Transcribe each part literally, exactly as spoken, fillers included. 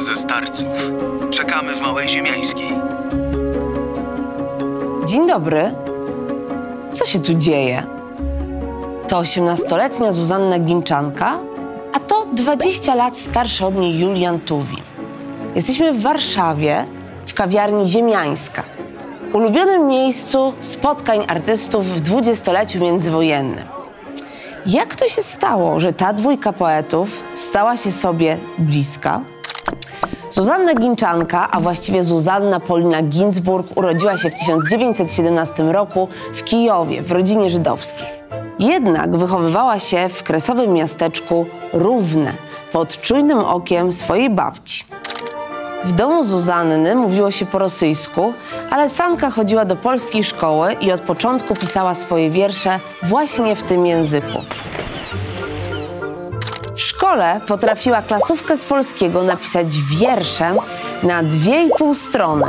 ze starców. Czekamy w Małej Ziemiańskiej. Dzień dobry. Co się tu dzieje? To osiemnastoletnia Zuzanna Ginczanka, a to dwadzieścia lat starszy od niej Julian Tuwim. Jesteśmy w Warszawie, w kawiarni Ziemiańska, ulubionym miejscu spotkań artystów w dwudziestoleciu międzywojennym. Jak to się stało, że ta dwójka poetów stała się sobie bliska? Zuzanna Ginczanka, a właściwie Zuzanna Polina Ginzburg, urodziła się w tysiąc dziewięćset siedemnastym roku w Kijowie, w rodzinie żydowskiej. Jednak wychowywała się w kresowym miasteczku Równe, pod czujnym okiem swojej babci. W domu Zuzanny mówiło się po rosyjsku, ale Sanka chodziła do polskiej szkoły i od początku pisała swoje wiersze właśnie w tym języku. W szkole potrafiła klasówkę z polskiego napisać wierszem na dwie i pół strony.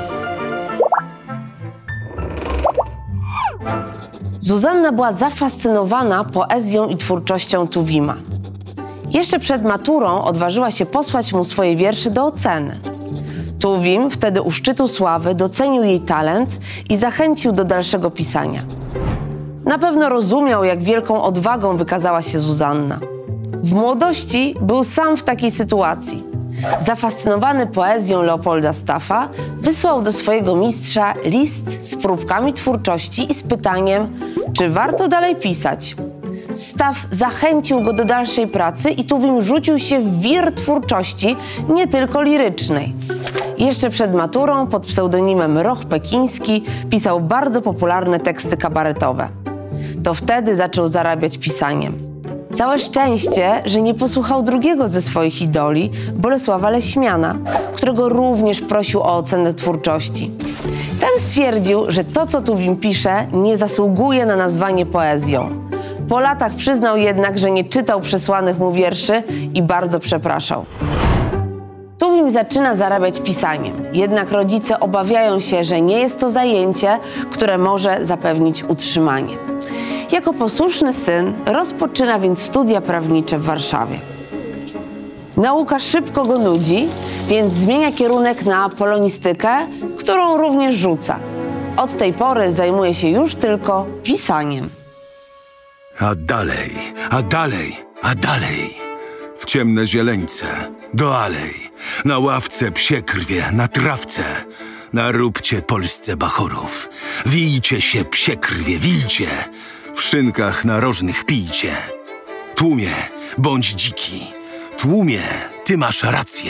Zuzanna była zafascynowana poezją i twórczością Tuwima. Jeszcze przed maturą odważyła się posłać mu swoje wiersze do oceny. Tuwim, wtedy u szczytu sławy, docenił jej talent i zachęcił do dalszego pisania. Na pewno rozumiał, jak wielką odwagą wykazała się Zuzanna. W młodości był sam w takiej sytuacji. Zafascynowany poezją Leopolda Staffa, wysłał do swojego mistrza list z próbkami twórczości i z pytaniem, czy warto dalej pisać. Staff zachęcił go do dalszej pracy i Tuwim rzucił się w wir twórczości, nie tylko lirycznej. Jeszcze przed maturą pod pseudonimem Roch Pekiński pisał bardzo popularne teksty kabaretowe. To wtedy zaczął zarabiać pisaniem. Całe szczęście, że nie posłuchał drugiego ze swoich idoli, Bolesława Leśmiana, którego również prosił o ocenę twórczości. Ten stwierdził, że to, co Tuwim pisze, nie zasługuje na nazwanie poezją. Po latach przyznał jednak, że nie czytał przesłanych mu wierszy i bardzo przepraszał. Tuwim zaczyna zarabiać pisaniem, jednak rodzice obawiają się, że nie jest to zajęcie, które może zapewnić utrzymanie. Jako posłuszny syn rozpoczyna więc studia prawnicze w Warszawie. Nauka szybko go nudzi, więc zmienia kierunek na polonistykę, którą również rzuca. Od tej pory zajmuje się już tylko pisaniem. A dalej, a dalej, a dalej. W ciemne zieleńce, do alej, na ławce psie krwie, na trawce. Naróbcie Polsce bachorów. Wijcie się, psie krwie, wijcie. W szynkach narożnych pijcie. Tłumie, bądź dziki. Tłumie, ty masz rację.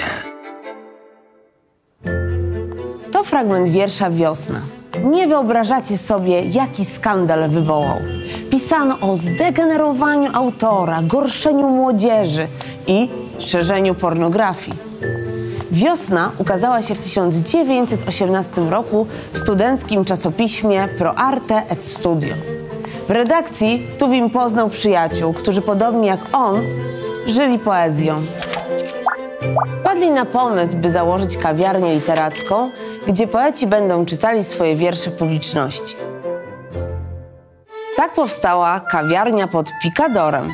To fragment wiersza Wiosna. Nie wyobrażacie sobie, jaki skandal wywołał. Pisano o zdegenerowaniu autora, gorszeniu młodzieży i szerzeniu pornografii. Wiosna ukazała się w tysiąc dziewięćset osiemnastym roku w studenckim czasopiśmie Pro Arte et Studio. W redakcji Tuwim poznał przyjaciół, którzy podobnie jak on żyli poezją. Wpadli na pomysł, by założyć kawiarnię literacką, gdzie poeci będą czytali swoje wiersze publiczności. Tak powstała kawiarnia pod Pikadorem.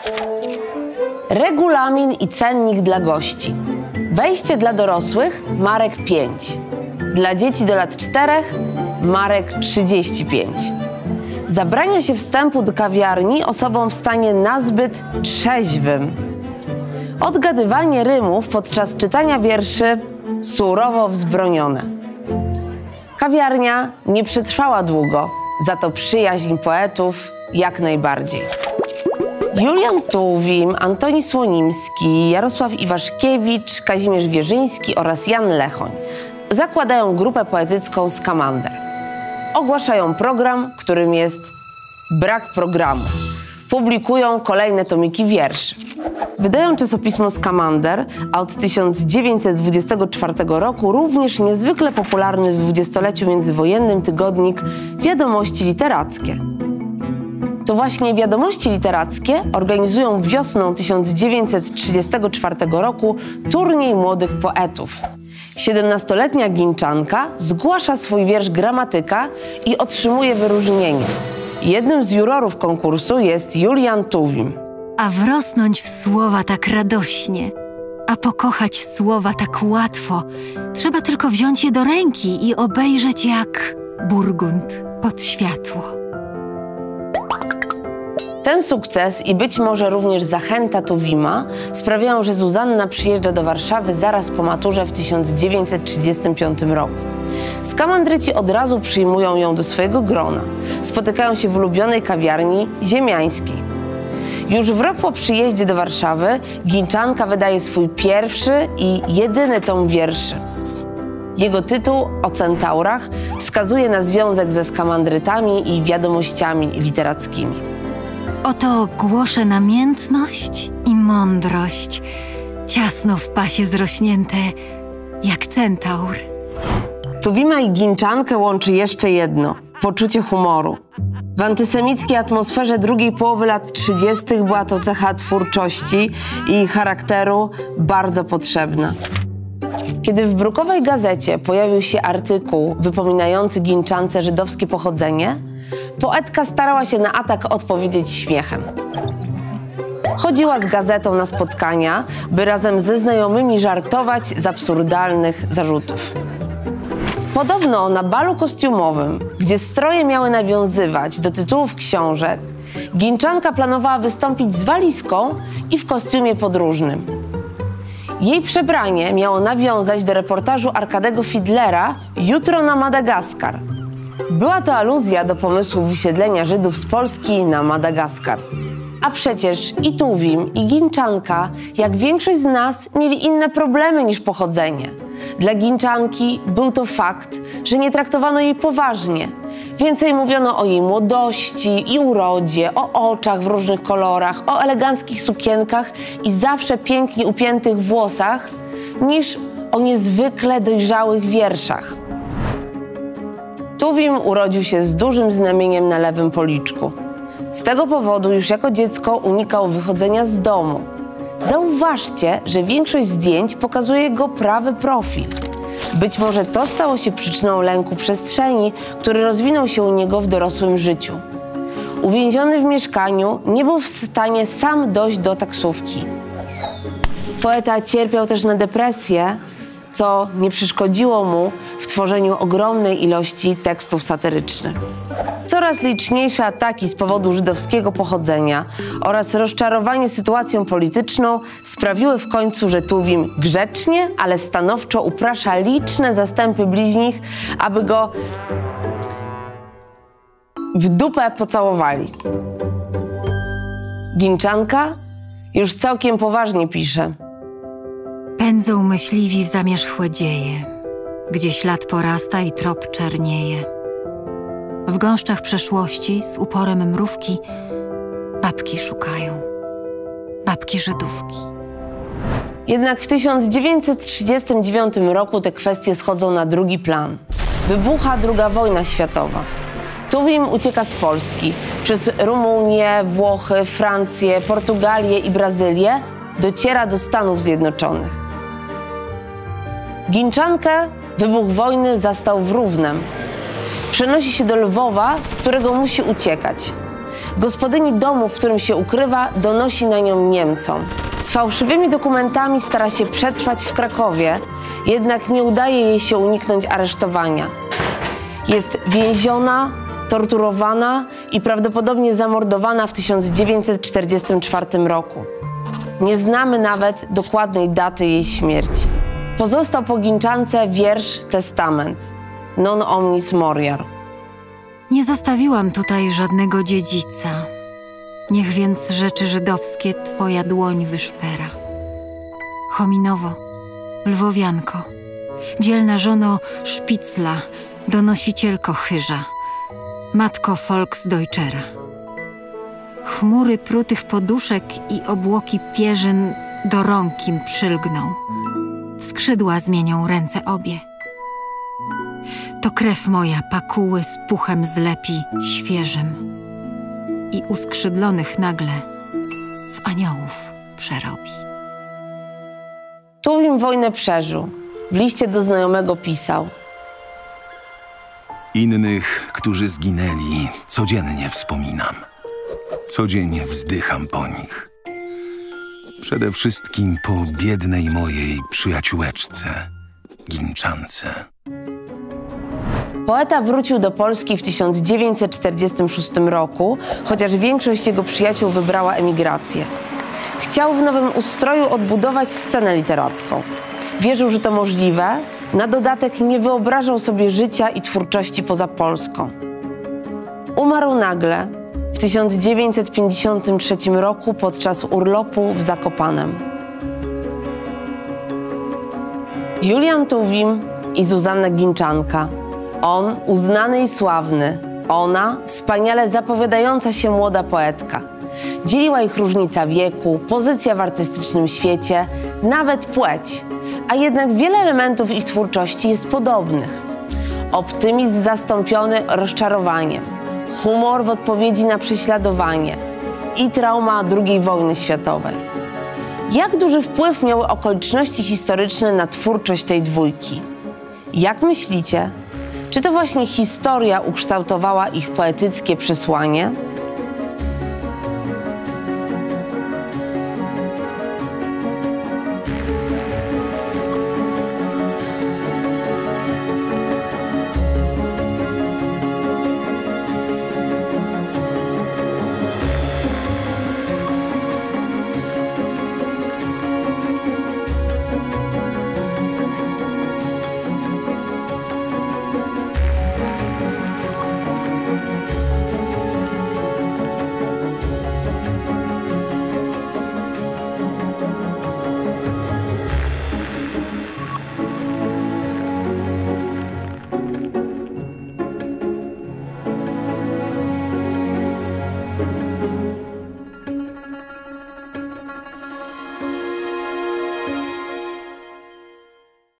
Regulamin i cennik dla gości. Wejście dla dorosłych marek pięć. Dla dzieci do lat czterech marek trzydzieści pięć. Zabrania się wstępu do kawiarni osobom w stanie nazbyt trzeźwym. Odgadywanie rymów podczas czytania wierszy surowo wzbronione. Kawiarnia nie przetrwała długo, za to przyjaźń poetów jak najbardziej. Julian Tuwim, Antoni Słonimski, Jarosław Iwaszkiewicz, Kazimierz Wierzyński oraz Jan Lechoń zakładają grupę poetycką Skamander. Ogłaszają program, którym jest Brak programu. Publikują kolejne tomiki wierszy. Wydają czasopismo Skamander, a od tysiąc dziewięćset dwudziestego czwartego roku również niezwykle popularny w dwudziestoleciu międzywojennym tygodnik Wiadomości Literackie. To właśnie Wiadomości Literackie organizują wiosną tysiąc dziewięćset trzydziestego czwartego roku turniej młodych poetów. siedemnastoletnia Ginczanka zgłasza swój wiersz Gramatyka i otrzymuje wyróżnienie. Jednym z jurorów konkursu jest Julian Tuwim. A wrosnąć w słowa tak radośnie, A pokochać słowa tak łatwo. Trzeba tylko wziąć je do ręki i obejrzeć jak burgund pod światło. Ten sukces i być może również zachęta Tuwima sprawiają, że Zuzanna przyjeżdża do Warszawy zaraz po maturze w tysiąc dziewięćset trzydziestym piątym roku. Skamandryci od razu przyjmują ją do swojego grona. Spotykają się w ulubionej kawiarni ziemiańskiej. Już w rok po przyjeździe do Warszawy Ginczanka wydaje swój pierwszy i jedyny tom wierszy. Jego tytuł o centaurach wskazuje na związek ze skamandrytami i wiadomościami literackimi. Oto głoszę namiętność i mądrość, ciasno w pasie zrośnięte jak centaur. Tuwima i Ginczankę łączy jeszcze jedno – poczucie humoru. W antysemickiej atmosferze drugiej połowy lat trzydziestych była to cecha twórczości i charakteru bardzo potrzebna. Kiedy w brukowej gazecie pojawił się artykuł wypominający Ginczance żydowskie pochodzenie, poetka starała się na atak odpowiedzieć śmiechem. Chodziła z gazetą na spotkania, by razem ze znajomymi żartować z absurdalnych zarzutów. Podobno na balu kostiumowym, gdzie stroje miały nawiązywać do tytułów książek, Ginczanka planowała wystąpić z walizką i w kostiumie podróżnym. Jej przebranie miało nawiązać do reportażu Arkadego Fidlera „Jutro na Madagaskar”. Była to aluzja do pomysłu wysiedlenia Żydów z Polski na Madagaskar. A przecież i Tuwim, i Ginczanka, jak większość z nas, mieli inne problemy niż pochodzenie. Dla Ginczanki był to fakt, że nie traktowano jej poważnie. Więcej mówiono o jej młodości i urodzie, o oczach w różnych kolorach, o eleganckich sukienkach i zawsze pięknie upiętych włosach, niż o niezwykle dojrzałych wierszach. Tuwim urodził się z dużym znamieniem na lewym policzku. Z tego powodu już jako dziecko unikał wychodzenia z domu. Zauważcie, że większość zdjęć pokazuje jego prawy profil. Być może to stało się przyczyną lęku przestrzeni, który rozwinął się u niego w dorosłym życiu. Uwięziony w mieszkaniu, nie był w stanie sam dojść do taksówki. Poeta cierpiał też na depresję, co nie przeszkodziło mu w tworzeniu ogromnej ilości tekstów satyrycznych. Coraz liczniejsze ataki z powodu żydowskiego pochodzenia oraz rozczarowanie sytuacją polityczną sprawiły w końcu, że Tuwim grzecznie, ale stanowczo uprasza liczne zastępy bliźnich, aby go w dupę pocałowali. Ginczanka już całkiem poważnie pisze. Pędzą myśliwi w zamierzchłe dzieje, gdzie ślad porasta i trop czernieje. W gąszczach przeszłości z uporem mrówki babki szukają, babki Żydówki. Jednak w tysiąc dziewięćset trzydziestym dziewiątym roku te kwestie schodzą na drugi plan. Wybucha druga wojna światowa. Tuwim ucieka z Polski. Przez Rumunię, Włochy, Francję, Portugalię i Brazylię dociera do Stanów Zjednoczonych. Ginczankę wybuch wojny zastał w Równem. Przenosi się do Lwowa, z którego musi uciekać. Gospodyni domu, w którym się ukrywa, donosi na nią Niemcom. Z fałszywymi dokumentami stara się przetrwać w Krakowie, jednak nie udaje jej się uniknąć aresztowania. Jest więziona, torturowana i prawdopodobnie zamordowana w tysiąc dziewięćset czterdziestym czwartym roku. Nie znamy nawet dokładnej daty jej śmierci. Pozostał po Ginczance wiersz Testament, non omnis moriar. Nie zostawiłam tutaj żadnego dziedzica. Niech więc rzeczy żydowskie twoja dłoń wyszpera. Chominowo, lwowianko, dzielna żono Szpicla, donosicielko chyża, matko Volksdeutschera. Chmury prutych poduszek i obłoki pierzyn do rąk im przylgną. W skrzydła zmienią ręce obie. To krew moja pakuły z puchem zlepi świeżym i uskrzydlonych nagle w aniołów przerobi. Tuwim wojnę przeżył. W liście do znajomego pisał. Innych, którzy zginęli, codziennie wspominam. Codziennie wzdycham po nich. Przede wszystkim po biednej mojej przyjaciółeczce, Ginczance. Poeta wrócił do Polski w tysiąc dziewięćset czterdziestym szóstym roku, chociaż większość jego przyjaciół wybrała emigrację. Chciał w nowym ustroju odbudować scenę literacką. Wierzył, że to możliwe, na dodatek nie wyobrażał sobie życia i twórczości poza Polską. Umarł nagle w tysiąc dziewięćset pięćdziesiątym trzecim roku podczas urlopu w Zakopanem. Julian Tuwim i Zuzanna Ginczanka. On uznany i sławny, ona wspaniale zapowiadająca się młoda poetka. Dzieliła ich różnica wieku, pozycja w artystycznym świecie, nawet płeć, a jednak wiele elementów ich twórczości jest podobnych. Optymizm zastąpiony rozczarowaniem, humor w odpowiedzi na prześladowanie i trauma drugiej wojny światowej. Jak duży wpływ miały okoliczności historyczne na twórczość tej dwójki? Jak myślicie, czy to właśnie historia ukształtowała ich poetyckie przesłanie?